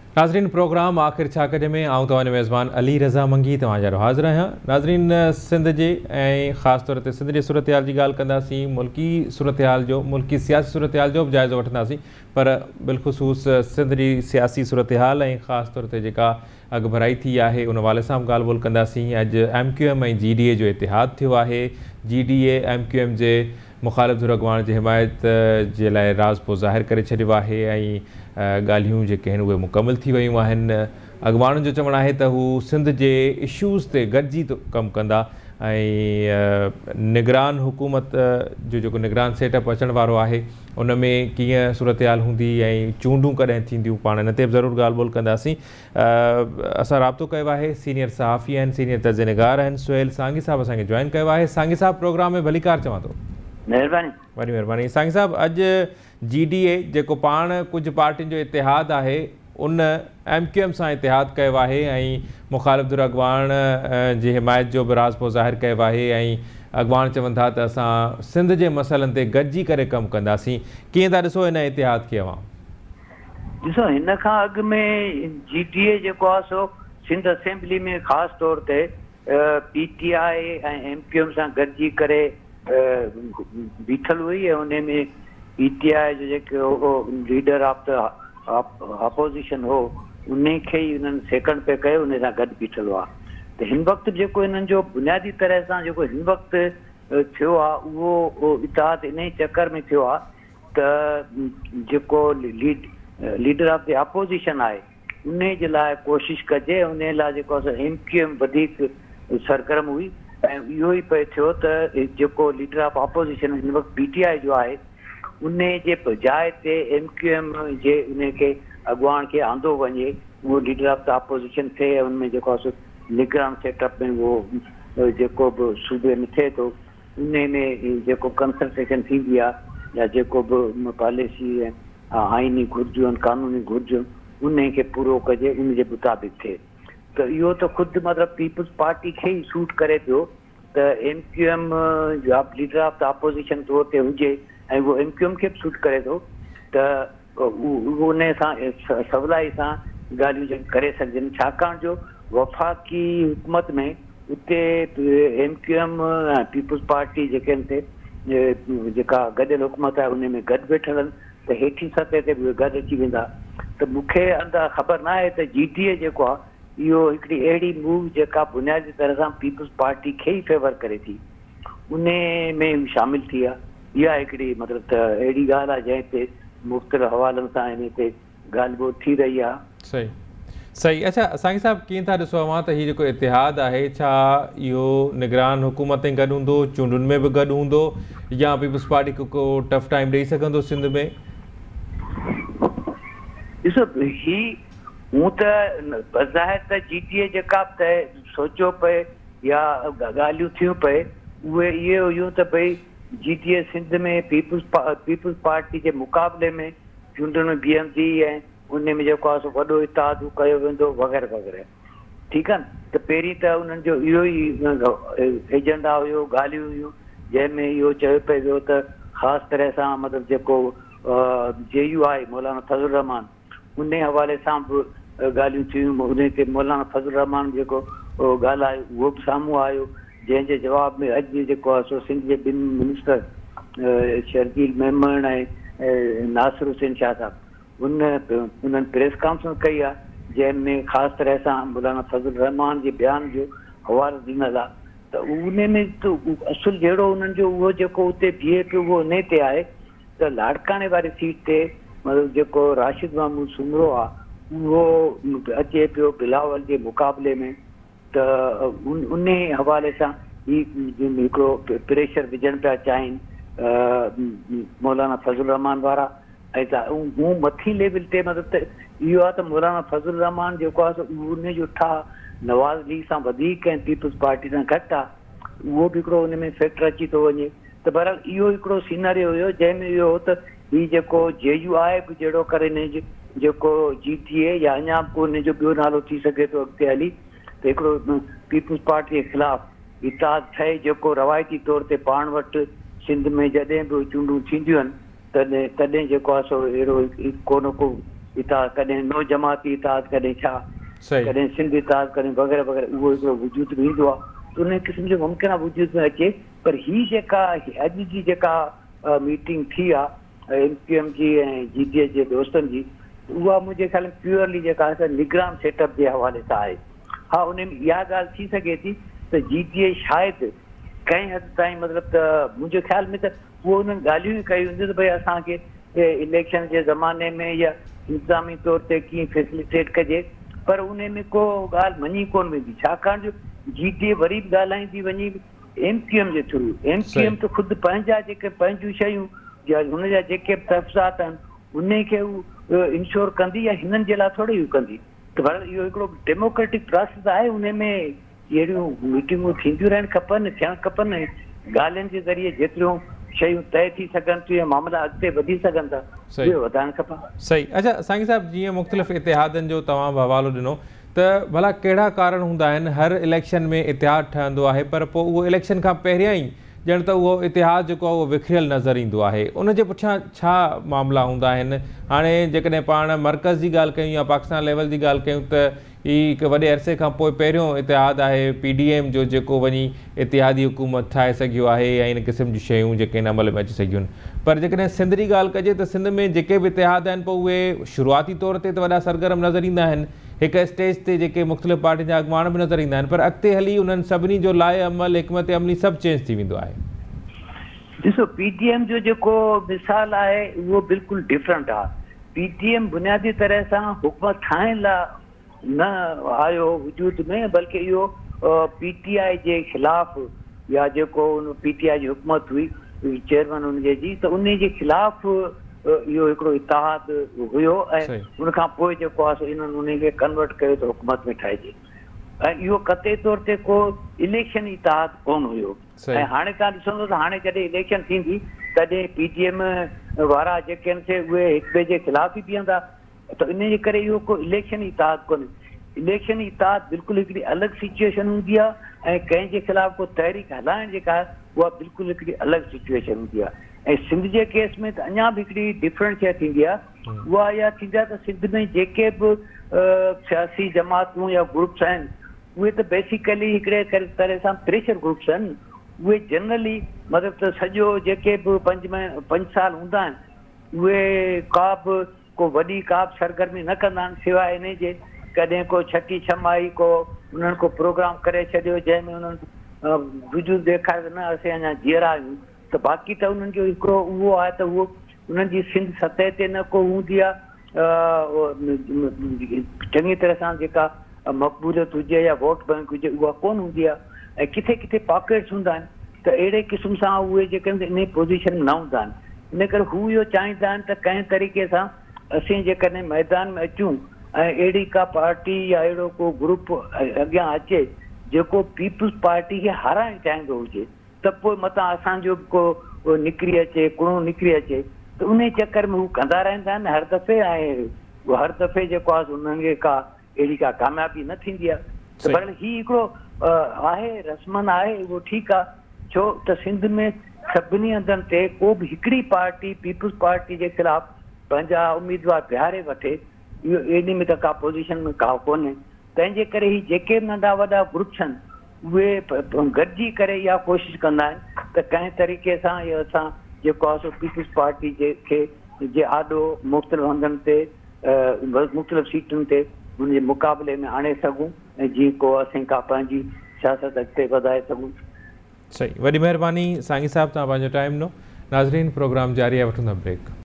नाज़रीन प्रोग्राम आख़िर छा कजे में आऊं तव्हांजो मेज़बान अली रज़ा मंगी तव्हांजो हाज़िर आहियां। नाज़रीन सिंध जे ऐं ख़ासि तौर ते सिंध जी सूरत हाल जी ॻाल्हि कंदासीं, मुल्की सूरत हाल जो मुल्की सियासी सूरत हाल जो बि जाइज़ो वठंदासीं, पर बिलख़ुसूस सिंध जी सियासी सूरत हाल ऐं ख़ासि तौर ते जेका अॻभराई थी आहे उन हवाले सां बि ॻाल्हि ॿोल कंदासीं। अॼु MQM ऐं GDA जो इतिहाद थियो आहे। GDA MQM जे मुख़ालिफ़ धुर अॻवान जी हिमायत जे लाइ राज़ पोइ ज़ाहिर करे छॾियो आहे ऐं ॻाल्हियूं जेके आहिनि उहे मुकमल थी वियूं आहिनि। अॻवाननि जो चवणु आहे त हू सिंध जे इशूज़ ते गॾिजी कमु कंदा ऐं निगरान हुकूमत जो जेको निगरान सेटअप अचण वारो आहे उन में कीअं सूरत हाल हूंदी ऐं चूंडूं कॾहिं थींदियूं, पाण हिन ते बि ज़रूरु ॻाल्हि ॿोल कंदासीं। असां राब्तो कयो आहे, सीनियर सहाफ़ी आहिनि, सीनियर तर्जुमेगार आहिनि, सुहेल सांगी साहब असांखे जॉइन कयो आहे। सांगी साहब प्रोग्राम में भलीकार चवां थो। महिरबानी, वॾी महिरबानी। सांगी साहब अॼु GDA जेको पाण कुझु पार्टियुनि जो इतिहाद आहे उन MQM सां इतिहाद कयो आहे ऐं मुख़ालिफ़ धुर अॻवान जी हिमायत जो बि राज़ पोइ ज़ाहिर कयो आहे ऐं अॻवान चवनि था त असां सिंध जे मसइलनि ते गॾिजी करे कमु कंदासीं। कीअं था ॾिसो हिन इतिहाद खे अवां? ॾिसो, हिन खां अॻु में GDA जेको आहे सो सिंध असेंबली में ख़ासि तौर ते PTI ऐं MQM सां गॾिजी करे बीठल हुई ऐं उन में PTI जो जेको लीडर ऑफ द अपोज़िशन हो उन खे ई उन्हनि सेकंड पे कयो, उन सां गॾु बीठल हुआ। त हिन वक़्तु जेको हिननि जो बुनियादी तरह सां जेको हिन वक़्तु थियो आहे उहो इतिहाद इन ई चकर में थियो आहे त जेको लीडर ऑफ द अपोज़िशन आहे उन जे लाइ कोशिशि कजे, उन लाइ जेको आहे MQM वधीक सरगर्म हुई ऐं इहो ई पियो थियो त जेको लीडर ऑफ अपोज़िशन हिन वक़्तु PTI जो आहे उन जे जाइ ते MQM जे उन खे अॻवान खे आंदो वञे, उहो लीडर ऑफ द अपोज़िशन थिए। उनमें जेको आहे निगरान सेटअप में उहो जेको बि सूबे में थिए थो उन में जेको कंसल्टेशन थींदी आहे या जेको बि पॉलिसी ऐं आइनी घुरिजूं आहिनि, कानूनी घुरिजूं उन खे पूरो कजे, उन जे मुताबिक़ थिए। त इहो त ख़ुदि मतिलबु पीपुल्स पार्टी खे ई सूट करे पियो त MQM leader of the opposition तौर ते हुजे ऐं उहो MQM खे बि सूट करे थो त उन सां सवलाई सां ॻाल्हियूं करे सघजनि, छाकाणि जो वफ़ाक़ी हुकूमत में उते MQM ऐं पीपुल्स पार्टी जेके आहिनि जेका गॾियल हुकूमत आहे उन में गॾु वेठल आहिनि त हेठी सतह ते बि गॾु अची वेंदा। त मूंखे ख़बर न आहे त GDA जेको आहे इहो हिकिड़ी अहिड़ी मूव जेका बुनियादी तरह सां पीपुल्स पार्टी खे ई फेवर करे थी उन में शामिल थी आहे। इहा हिकिड़ी मतिलबु त अहिड़ी ॻाल्हि आहे जंहिं ते मुख़्तलिफ़ हवालनि सां इन ते ॻाल्हि ॿोल थी रही आहे। सही सही। अच्छा सांगी साहब, कीअं था ॾिसो अवां त हीउ जेको इतिहाद आहे छा इहो निगरान हुकूमत गॾु हूंदो, चूंडुनि में बि गॾु हूंदो या पीपुल्स पार्टी को टफ टाइम ॾेई सघंदो सिंध में? ॾिसो, ही हूं त बज़ाहिर त GDA जेका सोचियो पए या ॻाल्हियूं थियूं पए उहे इहे हुयूं त भई GDA सिंध में पीपुल्स पार्टी जे मुक़ाबले में चूंडुनि में बीहंदी ऐं उन में जेको आहे सो वॾो इतिहाद कयो वेंदो वग़ैरह वग़ैरह। ठीकु आहे न। त पहिरीं त उन्हनि जो इहो ई एजेंडा हुयो, ॻाल्हियूं हुयूं जंहिंमें इहो चयो पियो वियो त ख़ासि तरह सां मतिलबु जेको JU आहे मौलाना फज़लुर रहमान उन हवाले सां बि ॻाल्हियूं थियूं। उन ते मौलाना फज़लुर रहमान जेको ॻाल्हायो उहो बि साम्हूं आयो, जंहिंजे जवाब में अॼु जेको आहे सो सिंध जे ॿिनि मिनिस्टर शर्जील मेमन ऐं नासिर हुसैन शाह साहब उन्हनि प्रेस कॉन्फ्रेंस कई आहे जंहिंमें ख़ासि तरह सां मौलाना फज़लुर रहमान जे बयान जो हवालो ॾिनल आहे। त उन में त असुलु जहिड़ो उन्हनि जो उहो जेको उते बीहे पियो उहो उन ते आहे त लाड़काने वारी सीट ते मतिलबु जेको राशिद महमूद सुमरो आहे उहो अचे पियो बिलावल जे मुक़ाबले में। त उन हवाले सां ही हिकिड़ो प्रेशर विझणु पिया चाहिनि मौलाना फज़लुर रहमान वारा। ऐं त हू मथी लेवल ते मतिलबु त इहो आहे त मौलाना फज़लुर रहमान जेको आहे उन जो ठाह नवाज़ लीग सां वधीक ऐं पीपुल्स पार्टी सां घटि आहे, उहो बि हिकिड़ो उन में फैक्टर अची थो वञे। त बहरहाल इहो हिकिड़ो सीनरियो हुयो जंहिंमें इहो हो त हीउ जेको JU आहे बि जहिड़ो करे हिन जेको GDA या अञा को हिन जो ॿियो नालो थी सघे थो अॻिते हली त हिकिड़ो पीपुल्स पार्टी जे ख़िलाफ़ु इतिहाद ठहे जेको रवायती तौर ते पाण वटि सिंध में जॾहिं बि चूंडूं थींदियूं आहिनि तॾहिं जेको आहे सो अहिड़ो को न को इतिहाद, कॾहिं नो जमाती इतिहाद, कॾहिं छा, कॾहिं सिंध इतिहाद, कॾहिं वग़ैरह वग़ैरह, उहो हिकिड़ो वजूद में ईंदो आहे त उन क़िस्म जो मुमकिन आहे वजूद में अचे। पर हीअ जेका अॼु जी जेका मीटिंग थी आहे MQM जी ऐं GTH जे दोस्तनि जी, उहा मुंहिंजे ख़्याल में प्योरली जेका निगरान सेटअप जे हवाले सां आहे। हा, उन में इहा ॻाल्हि थी सघे थी त GTH शायदि कंहिं हद ताईं मतिलबु त मुंहिंजे ख़्याल में त उहो उन्हनि ॻाल्हियूं ई कयूं हूंदियूं त भई असांखे इलेक्शन जे ज़माने में या इंतिज़ामी तौर ते कीअं फैसिलिटेट कजे, पर उन में को ॻाल्हि मञी कोन वेंदी, छाकाणि जो GTH वरी बि ॻाल्हाईंदी वञी MQM जे थ्रू। MQM त ख़ुदि पंहिंजा जेके पंहिंजूं शयूं या हुनजा जेके तफ़्सात आहिनि उन खे हू इंश्योर कंदी या हिननि जे लाइ थोरी हू कंदी। त पर इहो हिकिड़ो डेमोक्रेटिक प्रोसेस आहे, उन में अहिड़ियूं मीटिंगूं थींदियूं रहनि खपनि, थियणु खपनि। ॻाल्हियुनि जे ज़रिए जेतिरियूं शयूं तय थी सघनि थियूं या मामला अॻिते वधी सघनि था, उहे वधाइणु खपनि। सही। अच्छा सांगी साहिब, जीअं मुख़्तलिफ़ इतिहादनि जो तव्हां हवालो ॾिनो त भला कहिड़ा कारण हूंदा आहिनि, हर इलेक्शन में इतिहाद ठहंदो आहे पर पोइ उहो इलेक्शन खां पहिरियां ई ॼण त उहो इतिहाद जेको आहे उहो विखरियल नज़र ईंदो आहे, उनजे पुठियां छा मामला हूंदा आहिनि? हाणे जेकॾहिं पाण मर्कज़ जी ॻाल्हि कयूं या पाकिस्तान लेवल जी ॻाल्हि कयूं त हीअ हिकु वॾे अरसे खां पोइ पहिरियों इतिहाद आहे PDM जो, जेको वञी इतिहादी हुकूमत ठाहे सघियो आहे या इन क़िस्म जूं शयूं जेके इन अमल में अची सघियूं आहिनि। पर जेकॾहिं सिंध जी ॻाल्हि कजे त सिंध में जेके बि इतिहाद आहिनि पोइ उहे शुरूआती तौर ते त वॾा सरगर्म नज़र ईंदा आहिनि, हिकु स्टेज ते जेके मुख़्तलिफ़ पार्टियुनि जा अॻुवान बि नज़र ईंदा आहिनि, पर अॻिते हली उन्हनि सभिनी जो लाइ अमल, हिकमत अमली सभु चेंज थी वेंदो आहे। ॾिसो, PDM जो जेको मिसाल आहे उहो बिल्कुलु डिफरेंट आहे। PDM बुनियादी तरह सां हुकूमत ठाहिण लाइ न आयो वजूद में, बल्कि इहो PTI जे ख़िलाफ़ या जेको PTI जी हुकूमत हुई चेयरमैन उनजे जी, त उन जे ख़िलाफ़ इहो हिकिड़ो इतिहाद हुयो ऐं उनखां पोइ जेको आहे इन्हनि उनखे कन्वर्ट कयो त हुकूमत में ठाहिजे। ऐं इहो क़तई तौर ते को इलेक्शन इतिहाद कोन हुयो। ऐं हाणे तव्हां ॾिसंदो त हाणे जॾहिं इलेक्शन थींदी तॾहिं PDM वारा जेके आहिनि से उहे हिक ॿिए जे ख़िलाफ़ ई बीहंदा, त इन जे करे इहो को इलेक्शन इतिहाद कोन्हे। इलेक्शन इतिहाद बिल्कुलु हिकिड़ी अलॻि सिचुएशन हूंदी आहे ऐं कंहिंजे ख़िलाफ़ को तहरीक हलाइण जेका आहे उहा बिल्कुलु हिकिड़ी अलॻि सिचुएशन हूंदी आहे। ऐं सिंध जे केस में त अञा बि हिकिड़ी डिफरेंट शइ थींदी आहे, उहा इहा थींदी आहे त सिंध में जेके बि सियासी जमातूं या ग्रुप्स आहिनि उहे त बेसिकली हिकिड़े तरह सां प्रेशर ग्रुप्स आहिनि। उहे जनरली मतिलबु त सॼो जेके बि 5 साल हूंदा आहिनि उहे का बि को वॾी का बि सरगर्मी न कंदा आहिनि सिवाय इन जे कॾहिं को छठी छमाही को उन्हनि को प्रोग्राम करे छॾियो जंहिंमें उन्हनि वजूद ॾेखारे त न असीं अञा जीअरा आहियूं, त बाक़ी त उन्हनि जो हिकिड़ो उहो आहे त उहो उन्हनि जी सिंध सतह ते न को हूंदी आहे चङी तरह सां जेका मक़बूलियत हुजे या वोट बैंक हुजे उहा कोन हूंदी आहे। ऐं किथे किथे पॉकेट्स हूंदा आहिनि त अहिड़े क़िस्म सां उहे जेके इन पोज़ीशन में न हूंदा आहिनि। इन करे हू इहो चाहींदा आहिनि त कंहिं तरीक़े सां असीं जेकॾहिं मैदान में अचूं ऐं अहिड़ी का पार्टी या अहिड़ो को ग्रुप अॻियां अचे जेको पीपुल्स पार्टी खे हाराइणु चाहींदो हुजे, त पोइ मथां असांजो को निकिरी अचे, कुणो निकिरी अचे, त उन चकर में हू कंदा रहंदा आहिनि हर दफ़े। ऐं हर दफ़े जेको आहे उन्हनि खे का अहिड़ी का कामयाबी न थींदी आहे। त पर हीउ हिकिड़ो आहे रस्मन आहे, उहो ठीकु आहे, छो त सिंध में सभिनी हंधनि ते को बि हिकिड़ी पार्टी पीपुल्स पार्टी जे ख़िलाफ़ पंहिंजा उम्मीदवार बीहारे वठे, इहो इन में त का पोज़ीशन में का कोन्हे। तंहिंजे करे ही जेके नंढा वॾा ग्रुप्स आहिनि उहे गॾिजी करे इहा कोशिशि कंदा आहिनि त कंहिं तरीक़े सां इहो असां जेको आहे सो पीपुल्स पार्टी जे आॾो मुख़्तलिफ़ हंधनि ते मुख़्तलिफ़ सीटुनि ते उनजे मुक़ाबले में आणे सघूं ऐं जीअं को असीं का पंहिंजी सियासत अॻिते वधाए सघूं। सही, वॾी महिरबानी सांगी साहिब, तव्हां पंहिंजो टाइम ॾिनो। नाज़रीन, प्रोग्राम जारी आहे, वठूं था ब्रेक।